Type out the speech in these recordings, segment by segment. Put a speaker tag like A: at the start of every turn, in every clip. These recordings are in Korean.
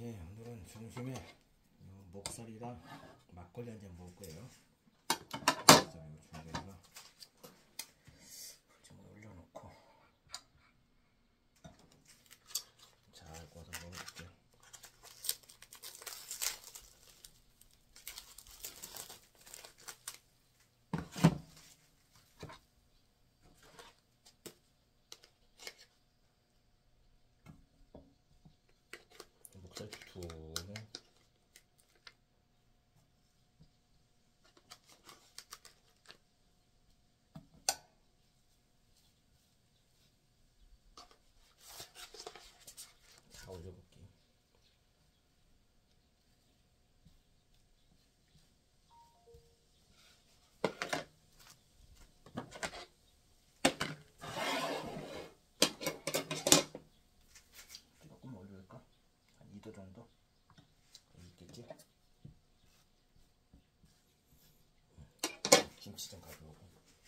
A: 예, 오늘은 점심에 목살이랑 막걸리 한 잔 먹을 거예요. 중간에다가 좀 올려놓고 잘 구워서 먹어볼게요. 목살 두는 다 올려볼게요. 조금 올릴까? 한 2도 정도? 있겠지? 김치 좀 가져오고.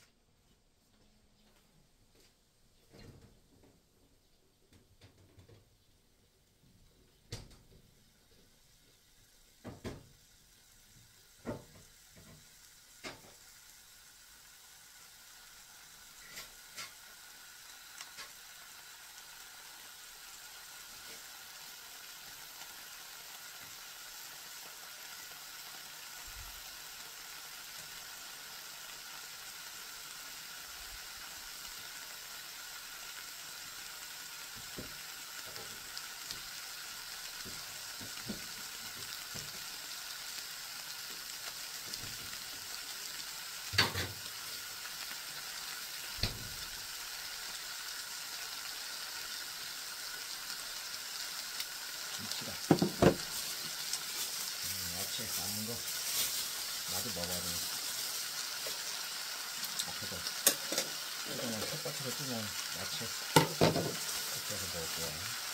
A: 김치다. 야채 남은 거 나도 먹어야 돼. 앞에서 뜨거운 텃밭에서 뜨거운 야채 섞어서 먹을 거야.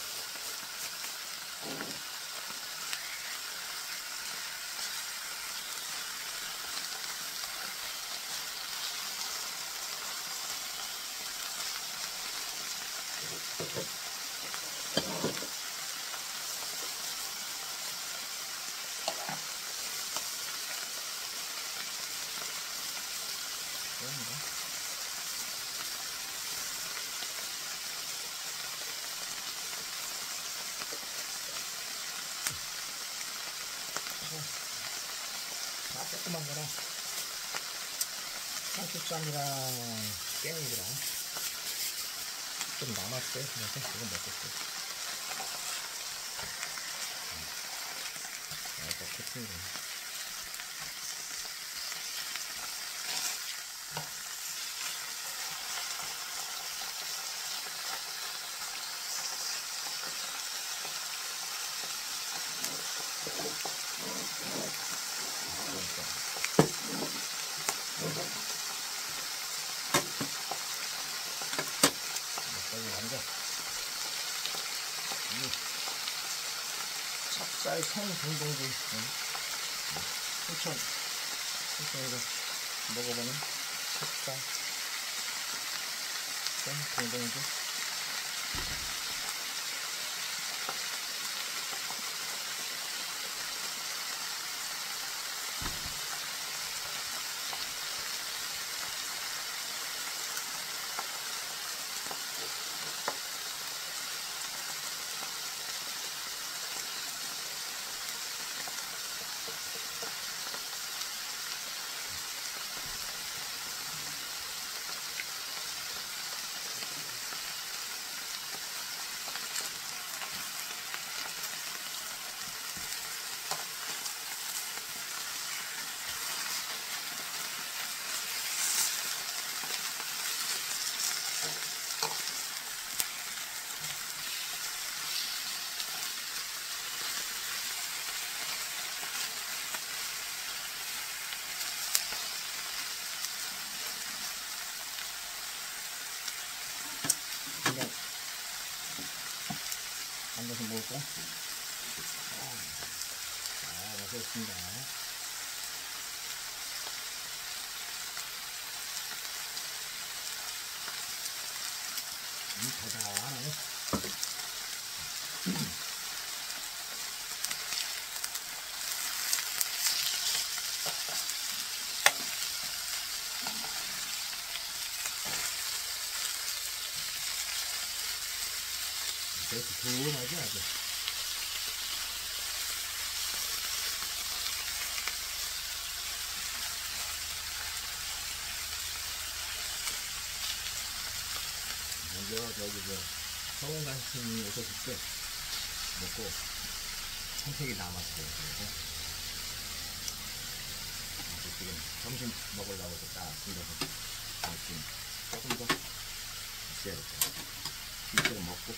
A: 조그만 거랑 상추쌈이랑 깻잎이랑 좀 남았어요. 그래서 이거 먹겠어요. 이렇게 튀는 찹쌀 생동동주 포천에서 먹어보는 찹쌀 생동동주. 앉아서 먹을까? 맛있습니다. 달달하네. 두툼하지 아주. 먼저 저기 서원 간신이 오셨을 때 먹고 한팩이 남았어요. 그래서 지금 점심 먹으려고 딱 준비해서 지금 조금 더 있어야겠다. 이쪽은 먹고.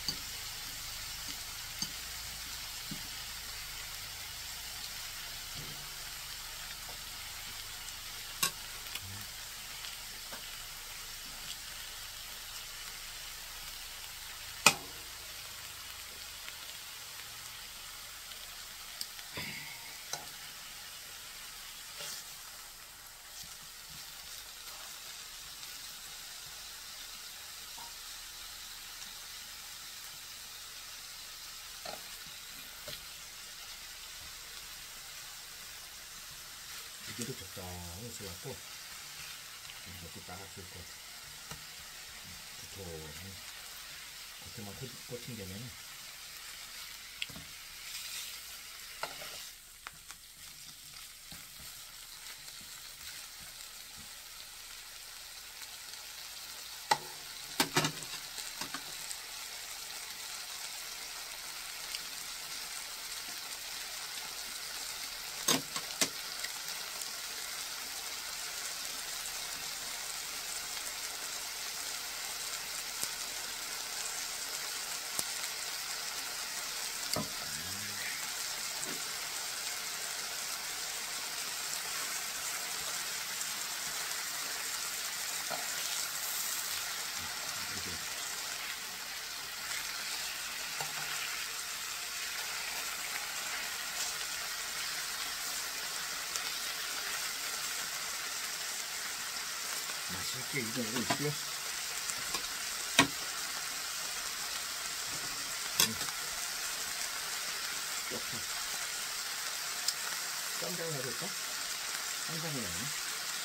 A: 이게도 적당히 있어갖고 이것도 따라쓸 것 같아. 두툼히 겉에만 꽂힌 되면 맛있게 익어오고 있고요. 조금 쌈장을 해야 될까? 쌈장을 해야 되나?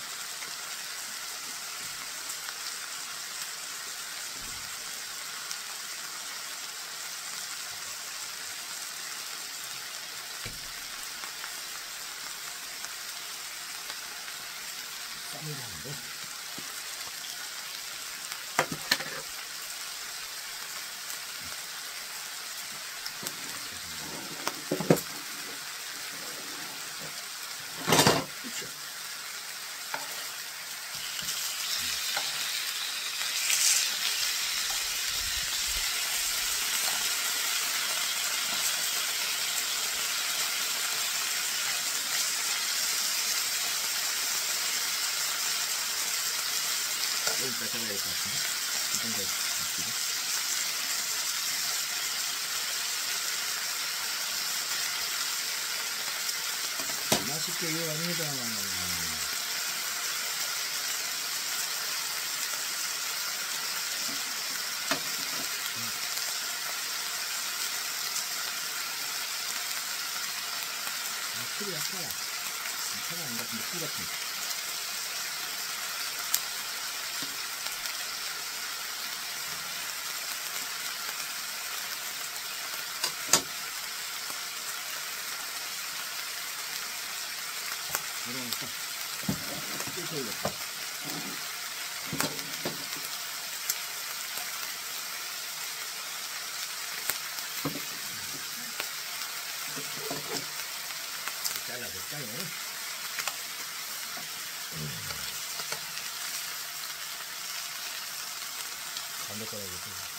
A: 쌈을 하는데 여기까지 잘라야 될 것 같은데 이 정도 잡히고 맛있게 이어갑니다. 풀이 약하야. 차가 아닌 것 같은데 풀 같은. 이러니까 뜯어야겠다. 잘라볼까요? 반대가락이지.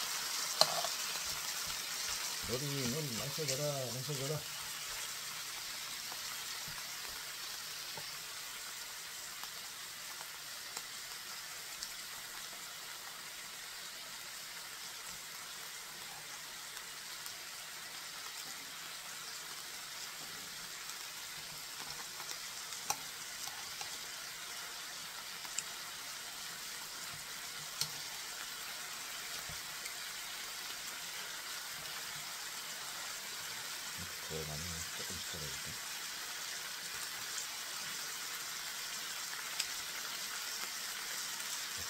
A: 너리는 마셔줘라, 마셔줘라.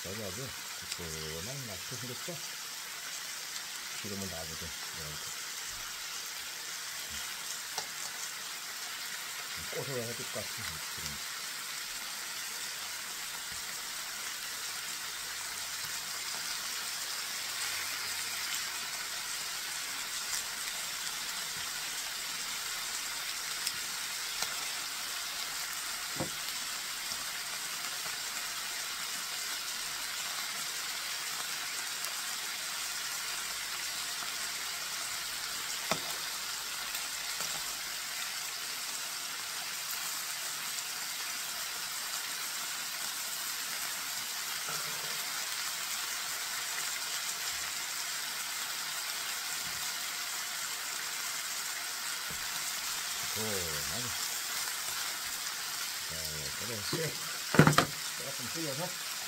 A: 여기 아주 시원한 맛도 생겼죠? 기름을 놔주고 이렇게 고소해야 될 것 같은 기름. 많이 그래 조금 뿌려서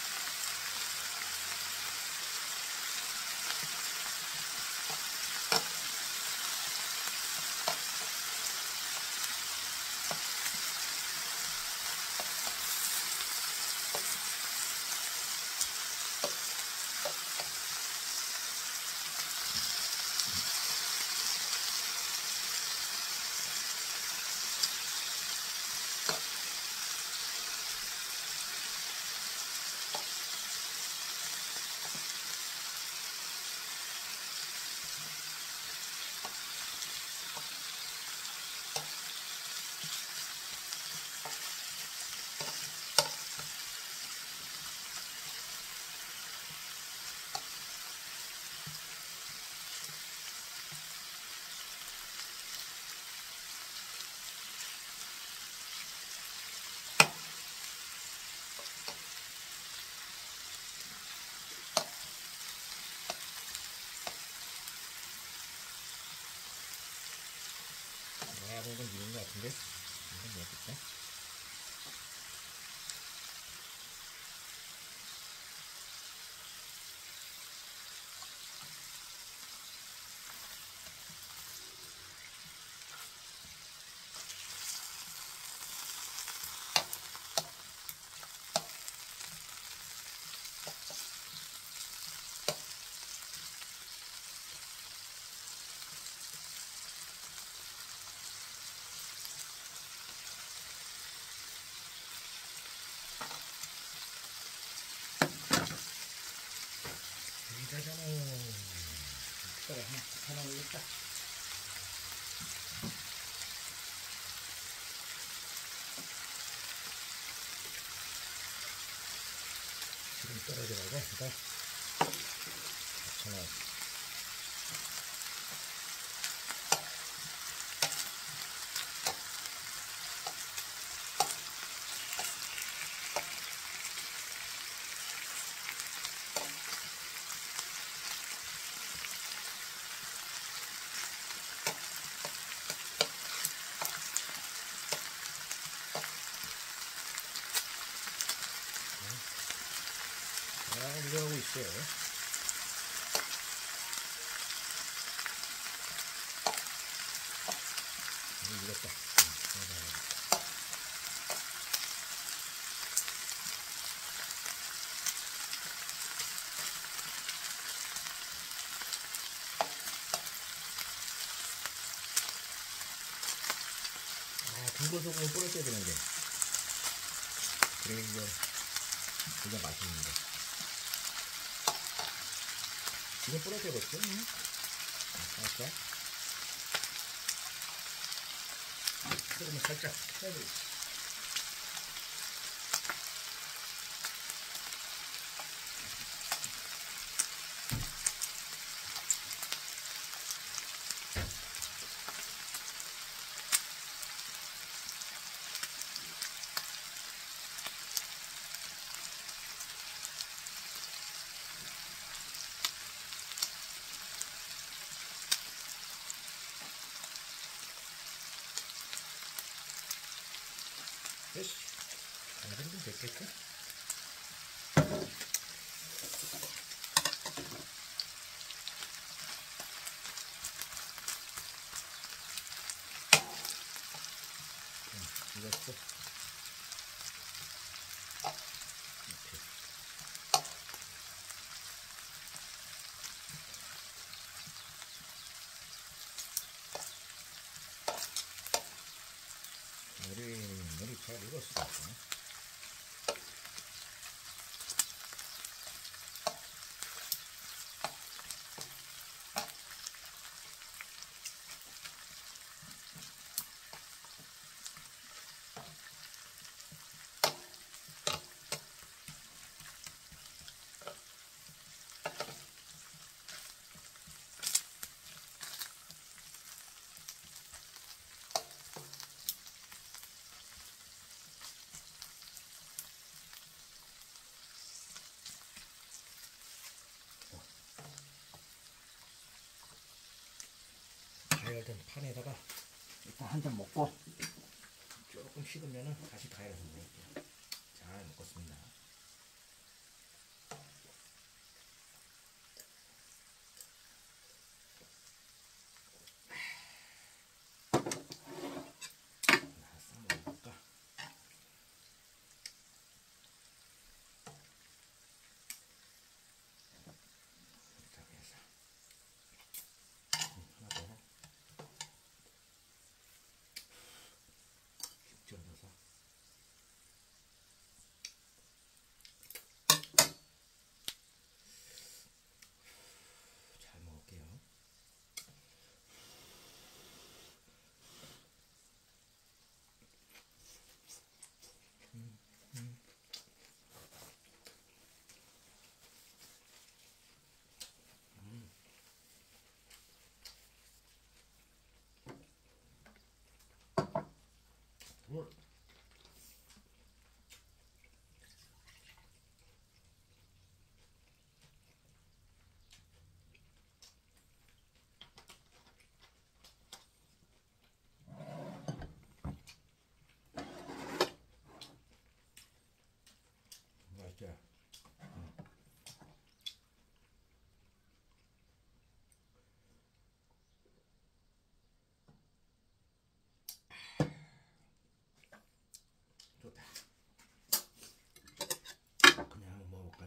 A: 이건 익은 것 같은데 이건 뭐겠다. 짜자잔 그래 하나 올렸다. 지금 떨어지라고 일단 하나 이러고 있어요. 익었다. 군고소금을 뿌려줘야 되는데 그래 이거 맛있는데 이거 뿌려줘야겠죠? 살짝 소금을 살짝 해야 되겠지. 됐어. 안 정도 됐겠죠? 익었어. 이렇게. 물이 잘 익었어. 가열된 판에다가 일단 한 잔 먹고 조금 식으면은 다시 가열해서 먹을게요. 잘 먹었습니다. 싸 먹어볼까? 이렇게 해서 하나 더 쭉 썰어서 잘 먹을게요. 물. 맛있죠? 좋다. 그냥 한번 먹어볼까요?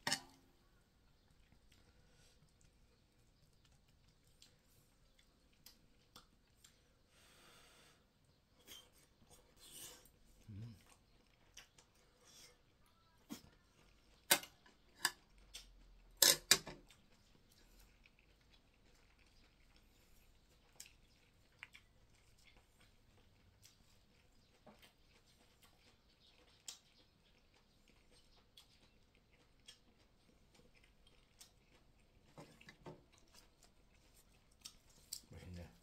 A: 맛있네.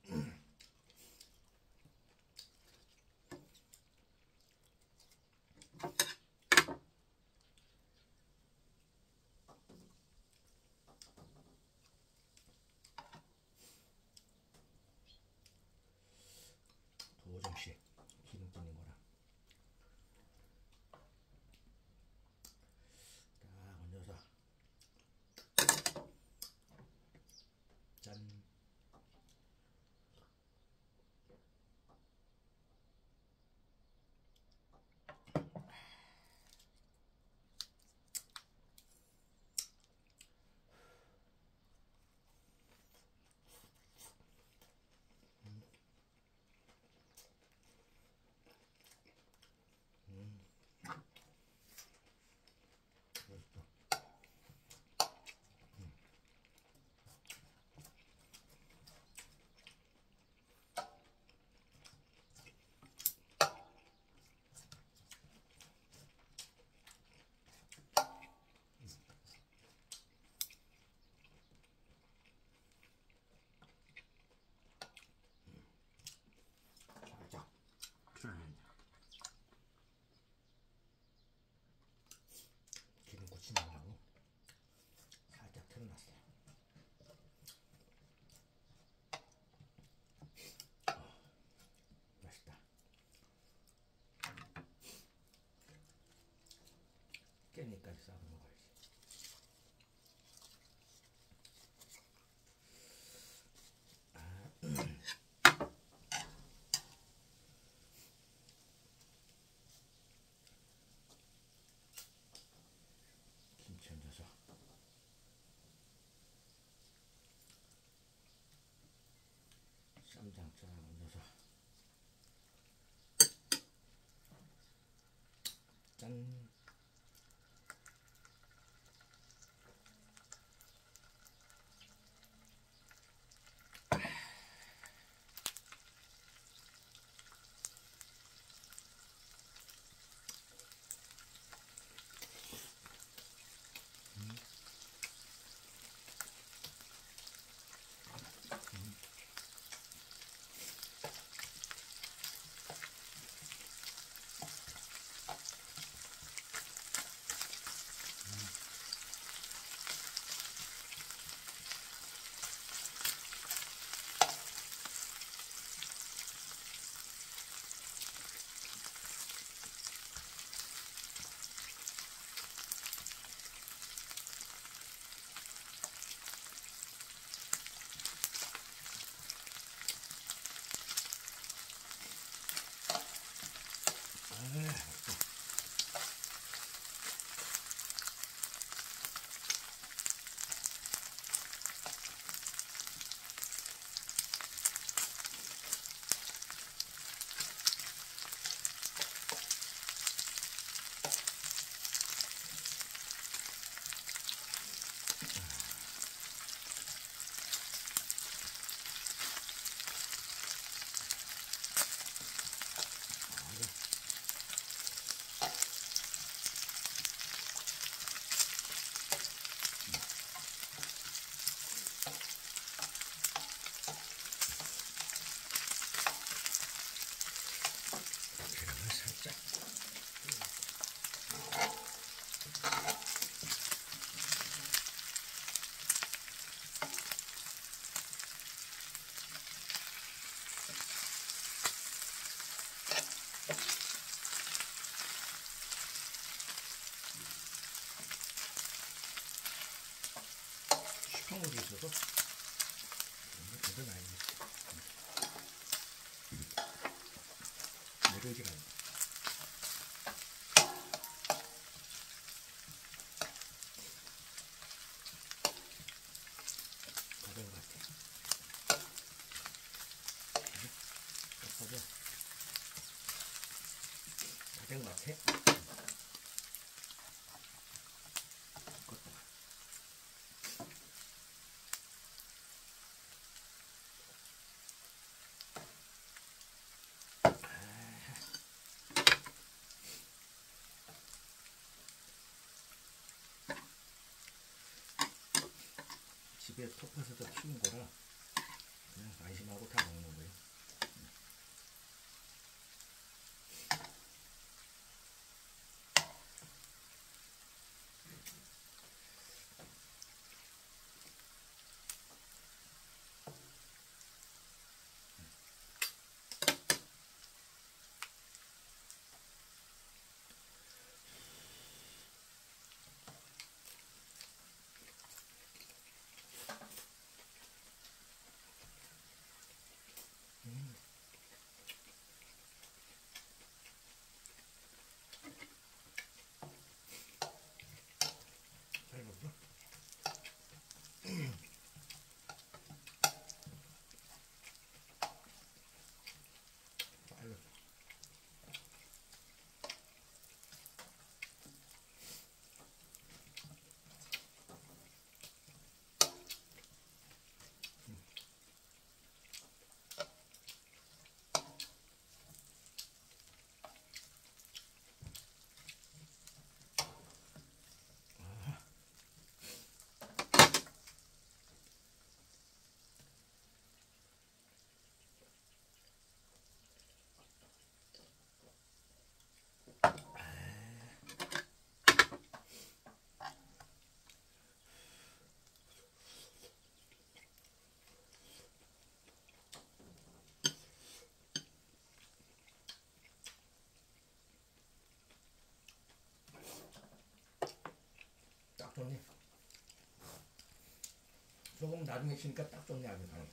A: 두어 점씩 기름 뜯는 거랑 딱 얹어서 짠. 맛있다. 살짝 풀어내야 기름 굳지 말라고 살짝 틀어놨어요. 맛있다. 깻잎까지 싸서 먹어야지. 김치 얹어서 쌈장 쫙 얹어서 짠. 계란을 살짝. 식용으로 있어서 그건 아니겠지. 매력이라. 가벼운 것 같아. 가벼워. 가벼운 것 같아. 집에 텃밭에서 키운 거라 그냥 안심하고 다 먹는 거예요. 잘 먹어. 빨리. 딱 좋네. 소금 나중에 치니까 딱 좋네. 아주 간이.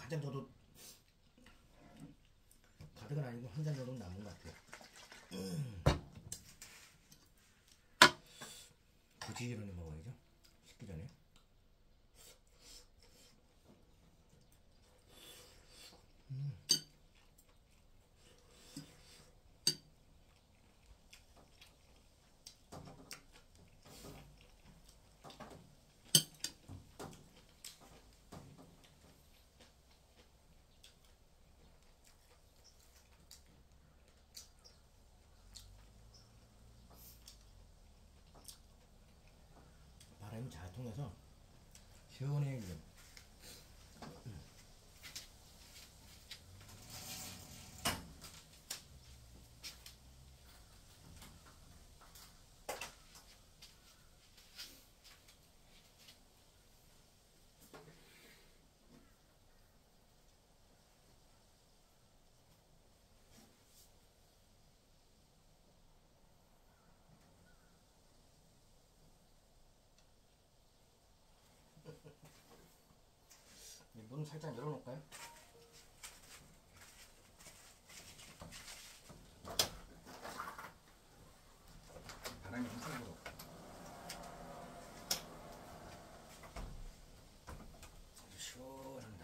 A: 한 잔 정도 가득은 아니고 한 잔 정도 남은 것 같아요. 부지런히 먹어야죠. 식기 전에. 바람이 잘 통해서 시원해요 지금. 문 살짝 열어놓을까요? 바람이 엄청 불어. 아주 시원합니다.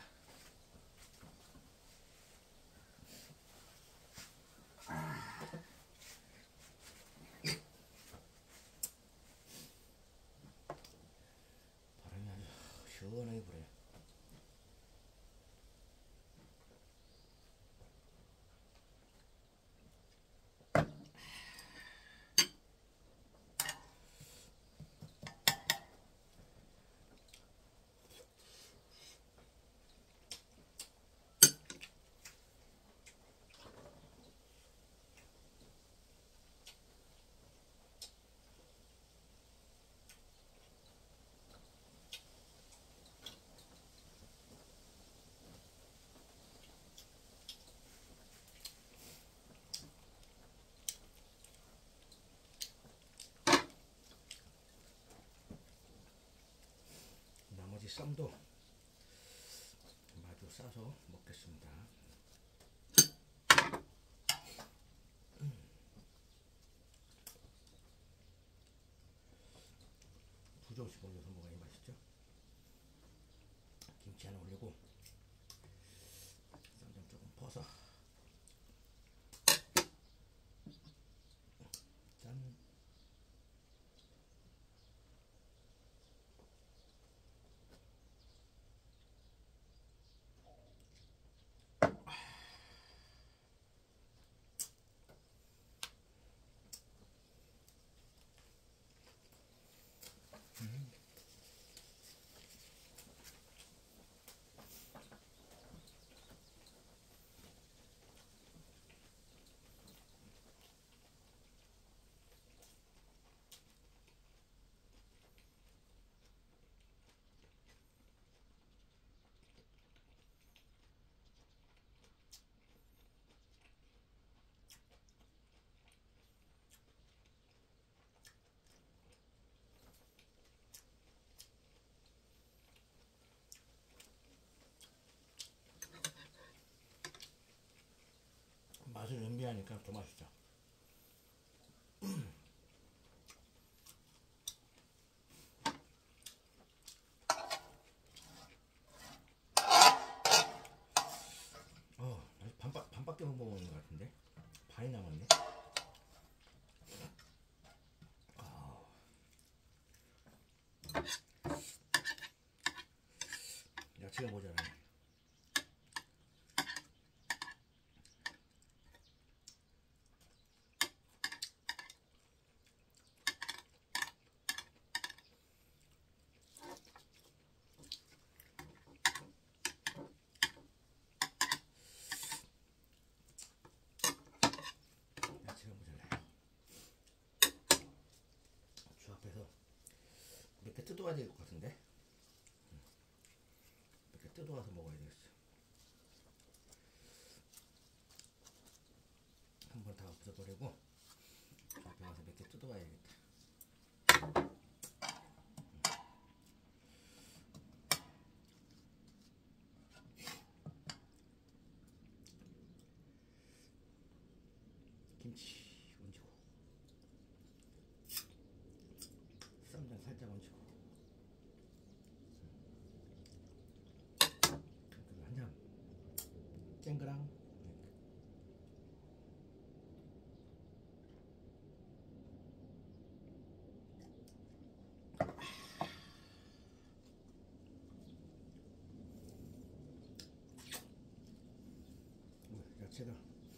A: 바람이 아주 시원하게 불어요. 나머지 쌈도 마주 싸서 먹겠습니다. 두 점씩 올려서 먹어야 맛있죠? 김치 하나 올리고 쌈장 조금 퍼서 짠. 맛을 연기하니까 더 맛있죠. 반밖에 못 먹는 것 같은데 반이 남았네. 야채가 모자라네. 야채가 모자라요. 주 앞에서 몇 개 뜯어와야 될 것 같은데 몇 개 뜯어와서 먹어야 되겠어. 한번 다 없애버리고 주 앞에 가서 몇 개 뜯어와야겠다. 김치 얹고 쌈장 살짝 얹고 한잔 쨍그랑 야채가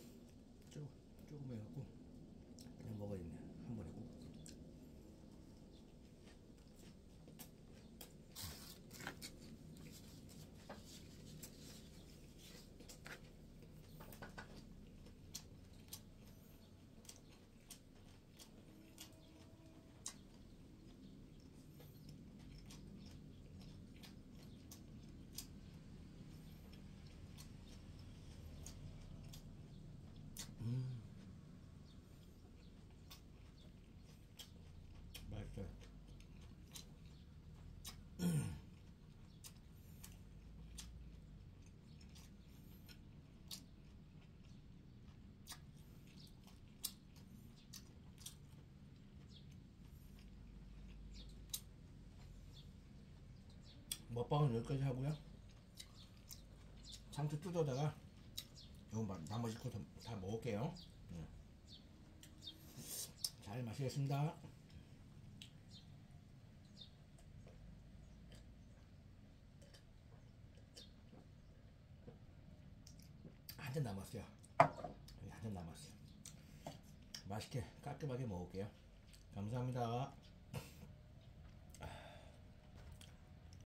A: 조금 해갖고 그냥 먹어야겠네 한 번에 꼭. 맛있어요. 먹방은 여기까지 하고요. 상추 뜯어다가 이거 나머지 거 다 먹을게요. 잘 마시겠습니다. 한 잔 남았어요. 한 잔 남았어요. 맛있게 깔끔하게 먹을게요. 감사합니다.